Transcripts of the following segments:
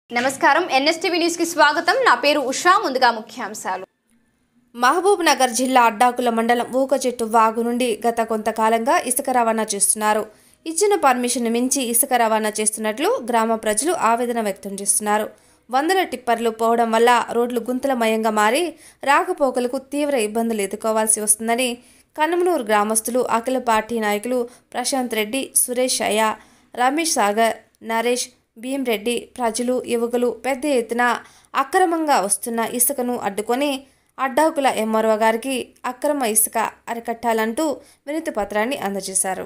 నమస్కారం NSTV news కి స్వాగతం। నా పేరు ఉషా। ముందుగా ముఖ్యాంశాలు। మహబూబ్ నగర్ జిల్లా అడ్డాకుల మండలం ఊకచెట్టు వాగు నుండి గత కొంతకాలంగా ఇసుక రవాణా చేస్తున్నారు। ఇచ్చిన పర్మిషన్ మించి ఇసుక రవాణా చేస్తున్నట్లు గ్రామ ప్రజలు ఆవేదన వ్యక్తం చేస్తున్నారు। వందల టిప్పర్లు పోవడం వల్ల రోడ్లు గుంతలమయంగా మారి రాకపోకలకు తీవ్ర ఇబ్బందులు ఎదుర్కోవాల్సి వస్తుందని కనుమనూరు గ్రామస్తులు అఖిల పార్టీ నాయకులు ప్రశాంత్ రెడ్డి, సురేష్ అయ్య, రమేష్ సాగర్, నరేష్, భీమ్ రెడ్డి, ప్రజలు, యువకులు పెద్ద ఎత్తున అక్రమంగా వస్తున్న ఇసుకను అడ్డుకొని అడ్డాకుల ఎంఆర్ఓ గారికి అక్రమ ఇసుక అరికట్టాలంటూ వినతి పత్రాన్ని అందజేశారు।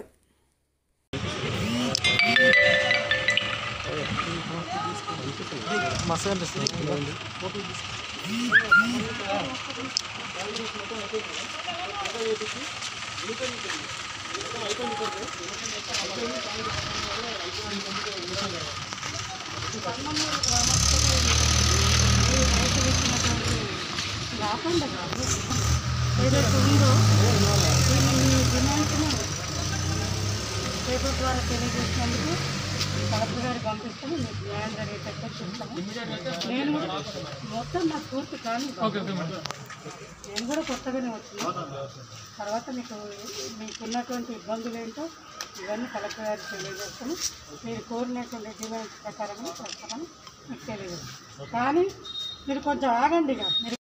ఏదైతే ఉందో దీన్ని డిమాండ్ను పేపర్ ద్వారా తెలియజేసినందుకు కలెక్టర్ గారికి పంపిస్తాము, మీకు న్యాయం జరిగేటట్టు చూస్తాము। నేను మొత్తం నా పూర్తి కానీ నేను కూడా కొత్తగానే వచ్చినాను। తర్వాత మీకున్నటువంటి ఇబ్బందులు ఏంటో ఇవన్నీ కలెక్టర్ గారికి తెలియజేస్తాను। మీరు కోరినటువంటి డిమాండ్స్ ప్రకారంగా చేస్తామని మీకు తెలియజేస్తాను। కానీ మీరు కొంచెం ఆగండి।